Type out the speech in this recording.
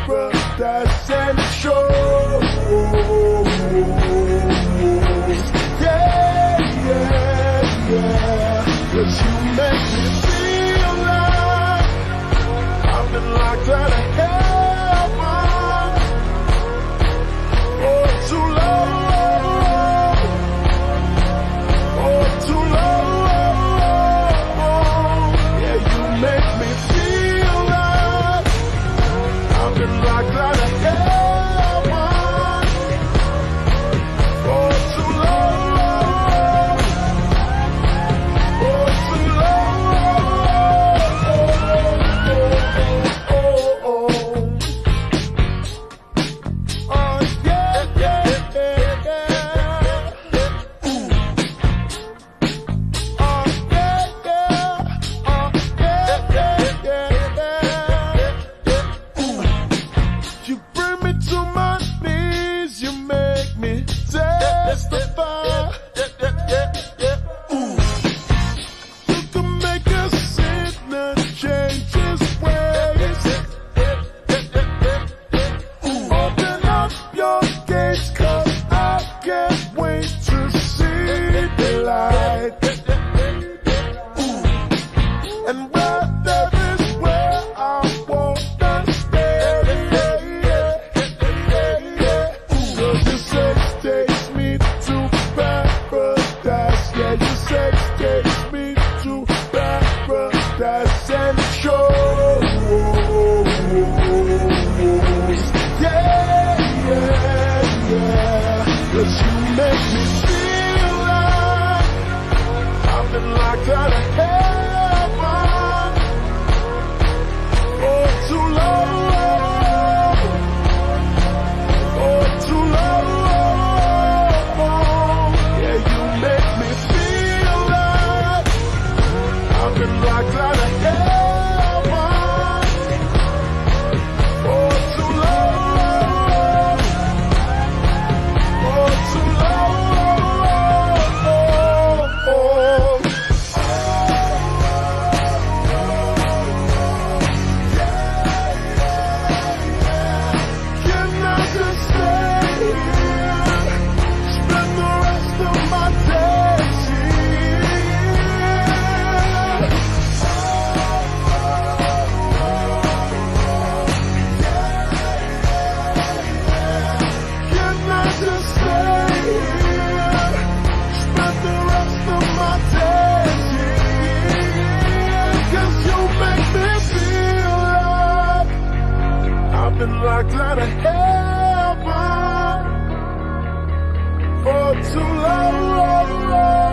paradise and shows. Yeah, yeah, yeah. 'Cause you make me feel like I've been locked out of heaven for too long. For too long. Yeah, you make me feel like I've been locked out of heaven for too long. For too long. Oh, yeah, yeah, yeah, yeah. Ooh. Oh, yeah, yeah. Oh, yeah, yeah, yeah, yeah. Ooh. You bring me to my knees, you make me testify. Ooh. You can make a sinner change his ways. Ooh. Open up your gates, 'cause I can't wait to see the light. Ooh. And where there is where I wanna stay. Ooh. 'Cause your sex takes me to paradise. Yeah, your sex takes me to paradise and shows. Yeah, yeah, yeah. 'Cause you make me feel like I've been locked out of heaven for too long. For too long. Yeah, you make me feel like I've been locked out of heaven for too long. For too long. Can I just stay here? Spend the rest of my days here. Can I just stay here? Spend the rest of my days here. 'Cause you make me feel like I've been locked out of heaven for too long.